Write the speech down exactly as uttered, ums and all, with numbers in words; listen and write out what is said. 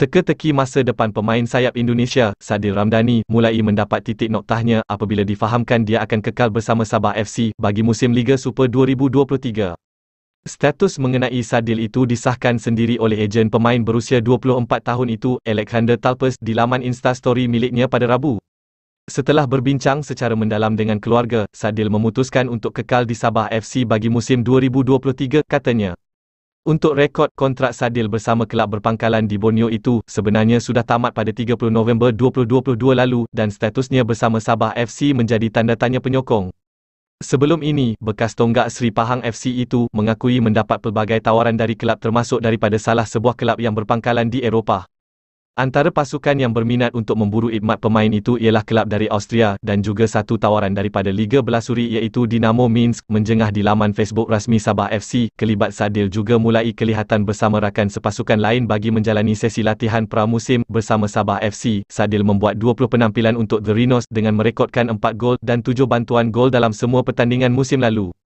Teka-teki masa depan pemain sayap Indonesia, Sadil Ramdhani, mulai mendapat titik noktahnya apabila difahamkan dia akan kekal bersama Sabah F C bagi musim Liga Super dua ribu dua puluh tiga. Status mengenai Sadil itu disahkan sendiri oleh ejen pemain berusia dua puluh empat tahun itu, Alexander Talpes, di laman Instastory miliknya pada Rabu. Setelah berbincang secara mendalam dengan keluarga, Sadil memutuskan untuk kekal di Sabah F C bagi musim dua ribu dua puluh tiga, katanya. Untuk rekod, kontrak Sadil bersama kelab berpangkalan di Borneo itu sebenarnya sudah tamat pada tiga puluh November dua ribu dua puluh dua lalu dan statusnya bersama Sabah F C menjadi tanda tanya penyokong. Sebelum ini, bekas tonggak Sri Pahang F C itu mengakui mendapat pelbagai tawaran dari kelab termasuk daripada salah sebuah kelab yang berpangkalan di Eropah. Antara pasukan yang berminat untuk memburu khidmat pemain itu ialah kelab dari Austria dan juga satu tawaran daripada Liga Belasuri iaitu Dinamo Minsk. Menjengah di laman Facebook rasmi Sabah F C, kelibat Sadil juga mulai kelihatan bersama rakan sepasukan lain bagi menjalani sesi latihan pramusim bersama Sabah F C. Sadil membuat dua puluh penampilan untuk The Rhinos dengan merekodkan empat gol dan tujuh bantuan gol dalam semua pertandingan musim lalu.